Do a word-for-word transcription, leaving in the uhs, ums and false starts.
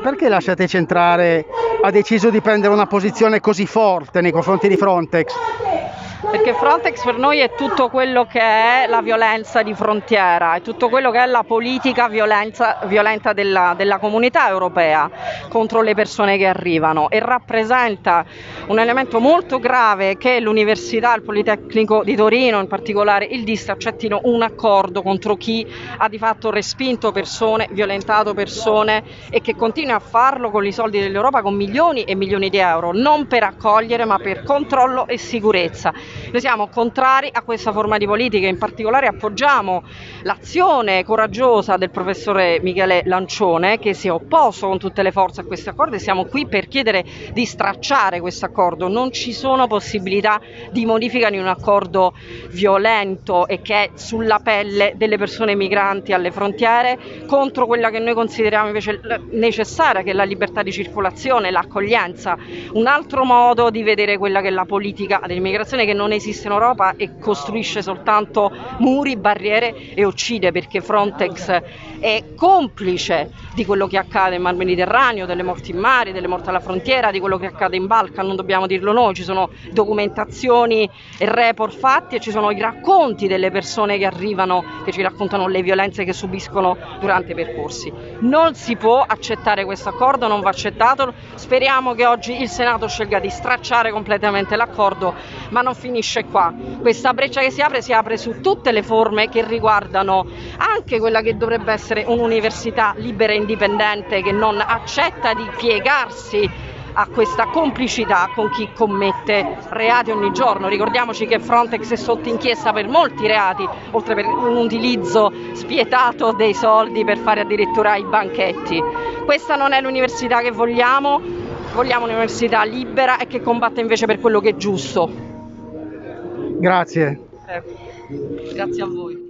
perché la Sete Centrale ha deciso di prendere una posizione così forte nei confronti di Frontex? Perché Frontex per noi è tutto quello che è la violenza di frontiera, è tutto quello che è la politica violenza, violenta della, della comunità europea contro le persone che arrivano, e rappresenta un elemento molto grave che l'Università, il Politecnico di Torino in particolare, il D I S accettino un accordo contro chi ha di fatto respinto persone, violentato persone, e che continua a farlo con i soldi dell'Europa, con milioni e milioni di euro, non per accogliere ma per controllo e sicurezza. Noi siamo contrari a questa forma di politica, in particolare appoggiamo l'azione coraggiosa del professore Michele Lancione, che si è opposto con tutte le forze a questo accordo, e siamo qui per chiedere di stracciare questo accordo. Non ci sono possibilità di modifica di un accordo violento e che è sulla pelle delle persone migranti alle frontiere, contro quella che noi consideriamo invece necessaria, che è la libertà di circolazione, l'accoglienza, un altro modo di vedere quella che è la politica dell'immigrazione, che non esiste in Europa e costruisce soltanto muri, barriere e uccide, perché Frontex è complice di quello che accade in Mar Mediterraneo, delle morti in mare, delle morti alla frontiera, di quello che accade in Balcan. Non dobbiamo dirlo noi, ci sono documentazioni e report fatti, e ci sono i racconti delle persone che arrivano, che ci raccontano le violenze che subiscono durante i percorsi. Non si può accettare questo accordo, non va accettato. Speriamo che oggi il Senato scelga di stracciare completamente l'accordo, ma non finisce qua. Questa breccia che si apre si apre su tutte le forme che riguardano anche quella che dovrebbe essere un'università libera e indipendente, che non accetta di piegarsi a questa complicità con chi commette reati ogni giorno. Ricordiamoci che Frontex è sotto inchiesta per molti reati, oltre per un utilizzo spietato dei soldi per fare addirittura i banchetti. Questa non è l'università che vogliamo, vogliamo un'università libera e che combatte invece per quello che è giusto. Grazie. Eh, grazie a voi.